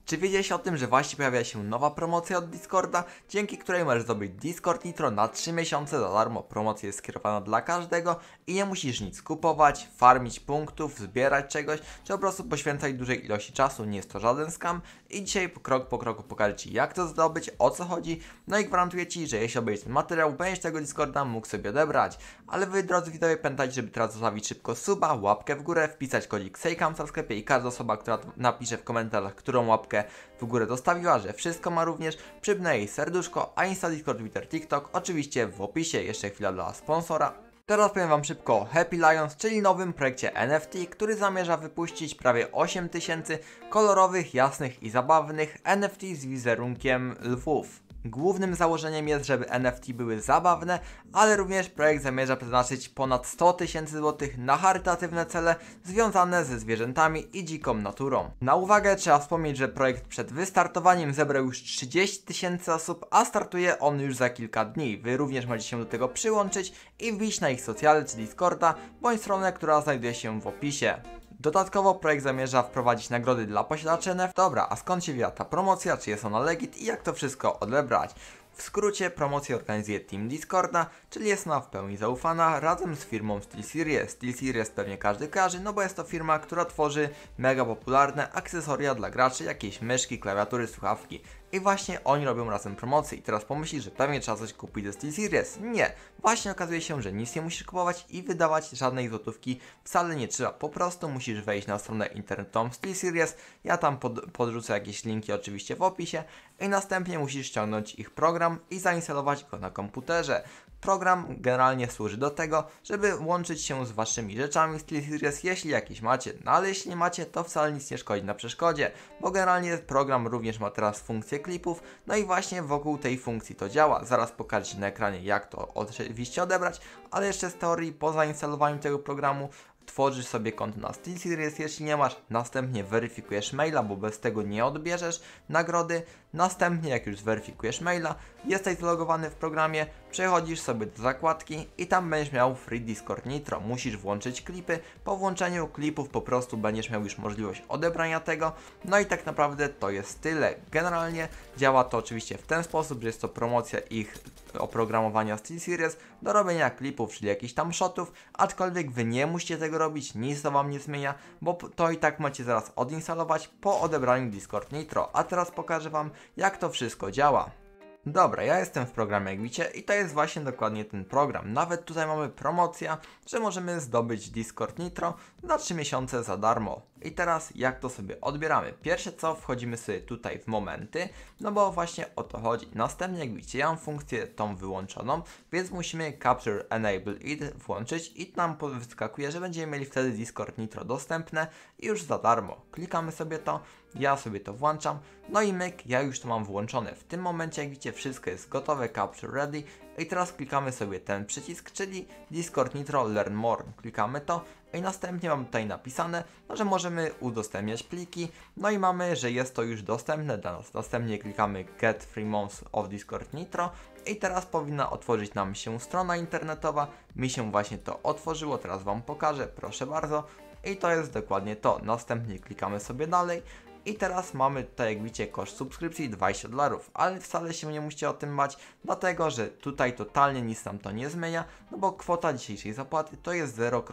Czy wiedziałeś o tym, że właśnie pojawia się nowa promocja od Discorda, dzięki której możesz zdobyć Discord Nitro na 3 miesiące za darmo. Promocja jest skierowana dla każdego i nie musisz nic kupować, farmić punktów, zbierać czegoś, czy po prostu poświęcać dużej ilości czasu, nie jest to żaden scam. I dzisiaj krok po kroku pokażę Ci, jak to zdobyć, o co chodzi, no i gwarantuję Ci, że jeśli obejrzysz ten materiał, będziesz tego Discorda mógł sobie odebrać. Ale Wy, drodzy widzowie, pamiętajcie, żeby teraz zostawić szybko suba, łapkę w górę, wpisać kodzik SEJKAMSA w sklepie i każda osoba, która napisze w komentarzach, którą łapkę w górę dostawiła, że wszystko ma również, przypnę jej serduszko, a Insta, Discord, Twitter, TikTok oczywiście w opisie. Jeszcze chwila dla sponsora. Teraz powiem Wam szybko o Happy Lions, czyli nowym projekcie NFT, który zamierza wypuścić prawie 8000 kolorowych, jasnych i zabawnych NFT z wizerunkiem lwów. Głównym założeniem jest, żeby NFT były zabawne, ale również projekt zamierza przeznaczyć ponad 100 000 złotych na charytatywne cele związane ze zwierzętami i dziką naturą. Na uwagę trzeba wspomnieć, że projekt przed wystartowaniem zebrał już 30 000 osób, a startuje on już za kilka dni. Wy również możecie się do tego przyłączyć i wbić na ich socjale czy Discorda, bądź stronę, która znajduje się w opisie. Dodatkowo projekt zamierza wprowadzić nagrody dla posiadaczy NFT. Dobra, a skąd się wzięła ta promocja, czy jest ona legit i jak to wszystko odebrać? W skrócie, promocję organizuje Team Discorda, czyli jest ona w pełni zaufana, razem z firmą SteelSeries. SteelSeries pewnie każdy kojarzy, no bo jest to firma, która tworzy mega popularne akcesoria dla graczy, jakieś myszki, klawiatury, słuchawki. I właśnie oni robią razem promocję. I teraz pomyślisz, że pewnie trzeba coś kupić ze SteelSeries. Nie, właśnie okazuje się, że nic nie musisz kupować i wydawać żadnej złotówki wcale nie trzeba. Po prostu musisz wejść na stronę internetową SteelSeries. Ja tam podrzucę jakieś linki oczywiście w opisie. I następnie musisz ściągnąć ich program i zainstalować go na komputerze. Program generalnie służy do tego, żeby łączyć się z waszymi rzeczami SteelSeries, jeśli jakieś macie. No ale jeśli nie macie, to wcale nic nie szkodzi na przeszkodzie, bo generalnie program również ma teraz funkcję klipów, no i właśnie wokół tej funkcji to działa. Zaraz pokażę Ci na ekranie, jak to oczywiście odebrać, ale jeszcze z teorii, po zainstalowaniu tego programu tworzysz sobie konto na SteelSeries, jeśli nie masz, następnie weryfikujesz maila, bo bez tego nie odbierzesz nagrody. Następnie, jak już zweryfikujesz maila, jesteś zalogowany w programie, przechodzisz sobie do zakładki i tam będziesz miał Free Discord Nitro. Musisz włączyć klipy, po włączeniu klipów po prostu będziesz miał już możliwość odebrania tego. No i tak naprawdę to jest tyle. Generalnie działa to oczywiście w ten sposób, że jest to promocja ich oprogramowania SteelSeries do robienia klipów, czyli jakichś tam shotów, aczkolwiek Wy nie musicie tego robić, nic to Wam nie zmienia, bo to i tak macie zaraz odinstalować po odebraniu Discord Nitro. A teraz pokażę Wam, jak to wszystko działa. Dobra, ja jestem w programie, jak widzicie, i to jest właśnie dokładnie ten program. Nawet tutaj mamy promocję, że możemy zdobyć Discord Nitro na 3 miesiące za darmo. I teraz jak to sobie odbieramy? Pierwsze co, wchodzimy sobie tutaj w momenty, no bo właśnie o to chodzi. Następnie, jak widzicie, ja mam funkcję tą wyłączoną, więc musimy Capture Enable It włączyć i nam wyskakuje, że będziemy mieli wtedy Discord Nitro dostępne i już za darmo. Klikamy sobie to, ja sobie to włączam, no i myk, ja już to mam włączone. W tym momencie, jak widzicie, wszystko jest gotowe, Capture Ready. I teraz klikamy sobie ten przycisk, czyli Discord Nitro Learn More. Klikamy to i następnie mamy tutaj napisane, że możemy udostępniać pliki. No i mamy, że jest to już dostępne dla nas. Następnie klikamy Get Free Months of Discord Nitro. I teraz powinna otworzyć nam się strona internetowa. Mi się właśnie to otworzyło, teraz Wam pokażę, proszę bardzo. I to jest dokładnie to. Następnie klikamy sobie dalej. I teraz mamy tutaj, jak widzicie, koszt subskrypcji $20, ale wcale się nie musicie o tym bać, dlatego że tutaj totalnie nic nam to nie zmienia, no bo kwota dzisiejszej zapłaty to jest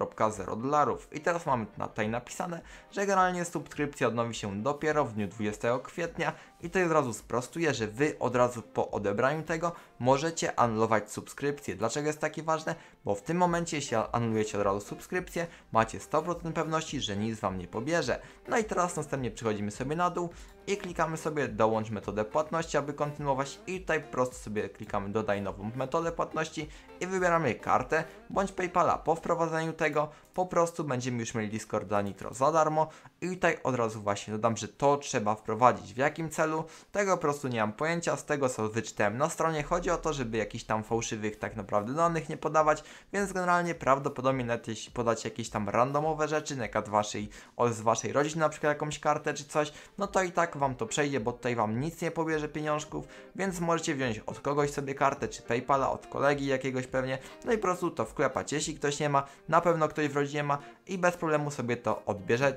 $0,0. I teraz mamy tutaj napisane, że generalnie subskrypcja odnowi się dopiero w dniu 20 kwietnia i to od razu sprostuję, że Wy od razu po odebraniu tego możecie anulować subskrypcję. Dlaczego jest takie ważne? Bo w tym momencie, jeśli anulujecie od razu subskrypcję, macie 100% pewności, że nic Wam nie pobierze. No i teraz następnie przechodzimy sobie na dół i klikamy sobie dołącz metodę płatności, aby kontynuować i tutaj po prostu sobie klikamy dodaj nową metodę płatności i wybieramy kartę bądź PayPala. Po wprowadzeniu tego po prostu będziemy już mieli Discorda Nitro za darmo i tutaj od razu właśnie dodam, że to trzeba wprowadzić. W jakim celu? Tego po prostu nie mam pojęcia, z tego co wyczytałem na stronie chodzi o to, żeby jakichś tam fałszywych tak naprawdę danych nie podawać, więc generalnie prawdopodobnie nawet jeśli podacie jakieś tam randomowe rzeczy, na przykład z waszej rodziny, na przykład jakąś kartę czy coś, no to i tak Wam to przejdzie, bo tutaj Wam nic nie pobierze pieniążków, więc możecie wziąć od kogoś sobie kartę, czy PayPala, od kolegi jakiegoś pewnie, no i po prostu to wklepać. Jeśli ktoś nie ma, na pewno ktoś w rodzinie ma i bez problemu sobie to odbierzecie.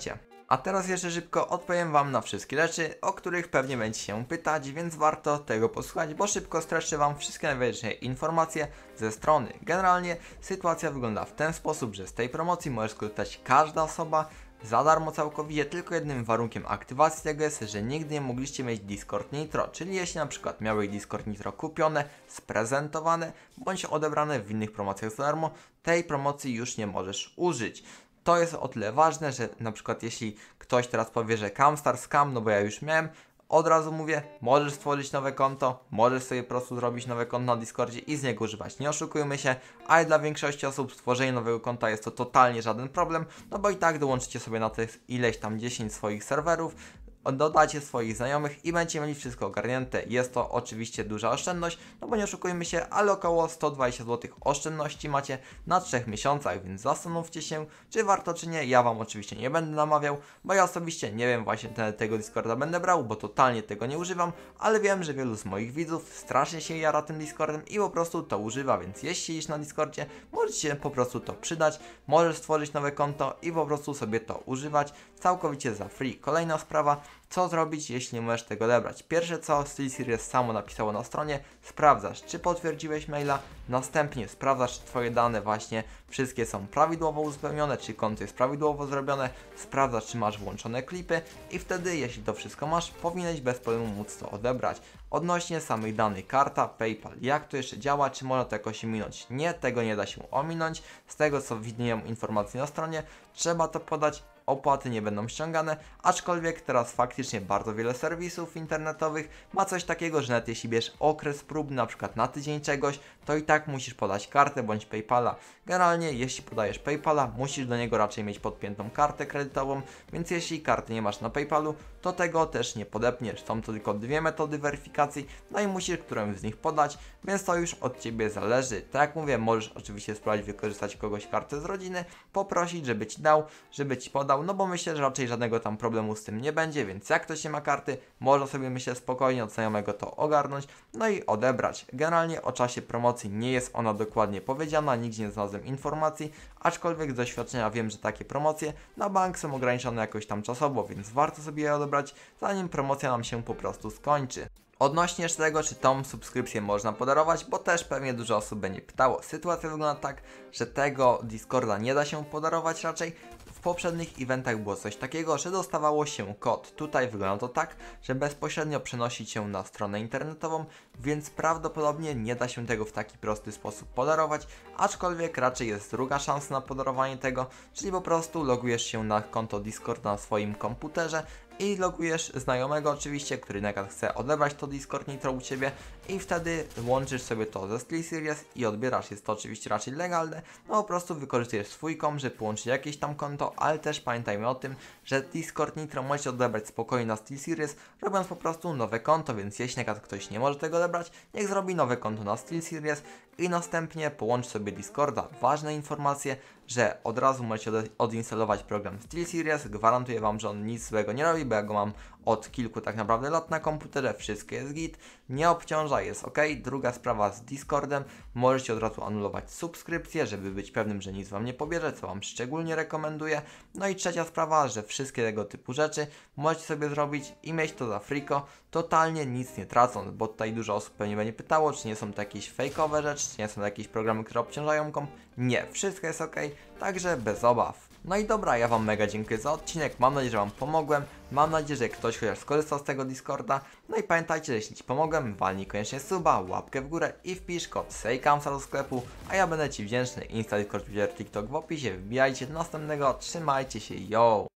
A teraz jeszcze szybko odpowiem Wam na wszystkie rzeczy, o których pewnie będziecie się pytać, więc warto tego posłuchać, bo szybko streszczę Wam wszystkie najważniejsze informacje ze strony. Generalnie sytuacja wygląda w ten sposób, że z tej promocji może skorzystać każda osoba za darmo całkowicie, tylko jednym warunkiem aktywacji tego jest, że nigdy nie mogliście mieć Discord Nitro, czyli jeśli na przykład miałeś Discord Nitro kupione, sprezentowane, bądź odebrane w innych promocjach za darmo, tej promocji już nie możesz użyć. To jest o tyle ważne, że na przykład jeśli ktoś teraz powie, że Camstar scam, no bo ja już miałem, od razu mówię, możesz stworzyć nowe konto, możesz sobie po prostu zrobić nowe konto na Discordzie i z niego używać. Nie oszukujmy się, ale dla większości osób stworzenie nowego konta jest to totalnie żaden problem, no bo i tak dołączycie sobie na tych ileś tam 10 swoich serwerów, dodacie swoich znajomych i będziecie mieli wszystko ogarnięte. Jest to oczywiście duża oszczędność, no bo nie oszukujmy się, ale około 120 zł oszczędności macie na 3 miesiącach, więc zastanówcie się, czy warto, czy nie. Ja Wam oczywiście nie będę namawiał, bo ja osobiście nie wiem właśnie tego Discorda będę brał, bo totalnie tego nie używam, ale wiem, że wielu z moich widzów strasznie się jara tym Discordem i po prostu to używa, więc jeśli siedzisz na Discordzie, możecie po prostu to przydać, możesz stworzyć nowe konto i po prostu sobie to używać całkowicie za free. Kolejna sprawa, co zrobić, jeśli nie możesz tego odebrać? Pierwsze co, SteelSeries samo napisało na stronie, sprawdzasz, czy potwierdziłeś maila, następnie sprawdzasz, czy Twoje dane właśnie wszystkie są prawidłowo uzupełnione, czy konto jest prawidłowo zrobione, sprawdzasz, czy masz włączone klipy i wtedy, jeśli to wszystko masz, powinieneś bez problemu móc to odebrać. Odnośnie samych danych, karta, PayPal, jak to jeszcze działa, czy można to jakoś ominąć? Nie, tego nie da się ominąć, z tego co widnieją informacje na stronie, trzeba to podać, opłaty nie będą ściągane, aczkolwiek teraz faktycznie bardzo wiele serwisów internetowych ma coś takiego, że nawet jeśli bierzesz okres próbny, na przykład na tydzień czegoś, to i tak musisz podać kartę bądź PayPala. Generalnie jeśli podajesz PayPala, musisz do niego raczej mieć podpiętą kartę kredytową, więc jeśli karty nie masz na PayPalu, to tego też nie podepniesz. Są to tylko dwie metody weryfikacji, no i musisz którąś z nich podać, więc to już od Ciebie zależy. Tak jak mówię, możesz oczywiście spróbować wykorzystać kogoś kartę z rodziny, poprosić, żeby Ci dał, żeby Ci podał, no bo myślę, że raczej żadnego tam problemu z tym nie będzie, więc jak ktoś nie ma karty, można sobie myślę spokojnie od znajomego to ogarnąć, no i odebrać. Generalnie o czasie promocji nie jest ona dokładnie powiedziana, nigdzie nie znalazłem informacji, aczkolwiek z doświadczenia wiem, że takie promocje na bank są ograniczone jakoś tam czasowo, więc warto sobie je odebrać, zanim promocja nam się po prostu skończy. Odnośnie jeszcze tego, czy tą subskrypcję można podarować, bo też pewnie dużo osób będzie pytało. Sytuacja wygląda tak, że tego Discorda nie da się podarować raczej. W poprzednich eventach było coś takiego, że dostawało się kod. Tutaj wygląda to tak, że bezpośrednio przenosi się na stronę internetową, więc prawdopodobnie nie da się tego w taki prosty sposób podarować, aczkolwiek raczej jest druga szansa na podarowanie tego, czyli po prostu logujesz się na konto Discord na swoim komputerze i logujesz znajomego oczywiście, który na przykład chce odebrać to Discord Nitro u Ciebie i wtedy łączysz sobie to ze SteelSeries i odbierasz. Jest to oczywiście raczej legalne, no po prostu wykorzystujesz swój komp, żeby połączyć jakieś tam konto, ale też pamiętajmy o tym, że Discord Nitro możecie odebrać spokojnie na SteelSeries, robiąc po prostu nowe konto, więc jeśli na przykład ktoś nie może tego odebrać, niech zrobi nowe konto na SteelSeries i następnie połącz sobie Discorda. Ważne informacje, że od razu możecie odinstalować program SteelSeries, gwarantuję Wam, że on nic złego nie robi, bo ja go mam od kilku tak naprawdę lat na komputerze, wszystko jest git, nie obciąża, jest ok. Druga sprawa z Discordem, możecie od razu anulować subskrypcję, żeby być pewnym, że nic Wam nie pobierze, co Wam szczególnie rekomenduję. No i trzecia sprawa, że wszystkie tego typu rzeczy możecie sobie zrobić i mieć to za friko, totalnie nic nie tracąc, bo tutaj dużo osób pewnie będzie pytało, czy nie są to jakieś fejkowe rzeczy, czy nie są to jakieś programy, które obciążają komp. Nie, wszystko jest ok, także bez obaw. No i dobra, ja Wam mega dziękuję za odcinek, mam nadzieję, że Wam pomogłem, mam nadzieję, że ktoś chociaż skorzystał z tego Discorda, no i pamiętajcie, że jeśli Ci pomogłem, walnij koniecznie suba, łapkę w górę i wpisz kod SEJCAMSTAR do sklepu, a ja będę Ci wdzięczny. Insta, Discord, Twitter, TikTok w opisie, wbijajcie do następnego, trzymajcie się, yo!